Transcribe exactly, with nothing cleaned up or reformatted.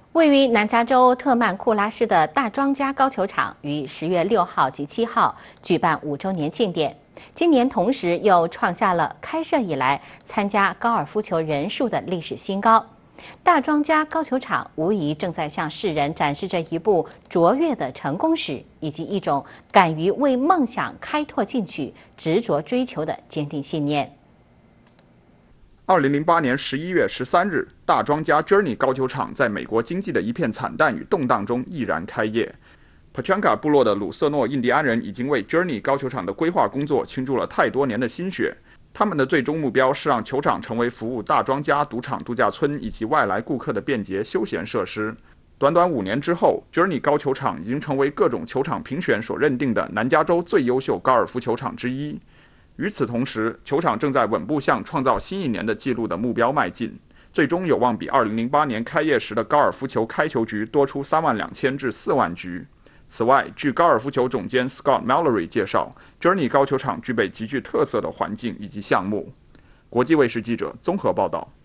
位于南加州特曼库拉市的大庄家高球场于十月六号及七号举办五周年庆典。今年同时又创下了开设以来参加高尔夫球人数的历史新高。大庄家高球场无疑正在向世人展示着一部卓越的成功史，以及一种敢于为梦想开拓进取、执着追求的坚定信念。 二零零八年十一月十三日，大庄家 Journey 高球场在美国经济的一片惨淡与动荡中毅然开业。Pechanka 部落的鲁瑟诺印第安人已经为 Journey 高球场的规划工作倾注了太多年的心血。他们的最终目标是让球场成为服务大庄家赌场度假村以及外来顾客的便捷休闲设施。短短五年之后 ，Journey 高球场已经成为各种球场评选所认定的南加州最优秀高尔夫球场之一。与此同时，球场正在稳步向创造新一年的纪录的目标迈进，最终有望比二零零八年开业时的高尔夫球开球局多出三万两千至四万局。此外，据高尔夫球总监 Scott Mallory 介绍 ，Journey 高球场具备极具特色的环境以及项目。国际卫视记者综合报道。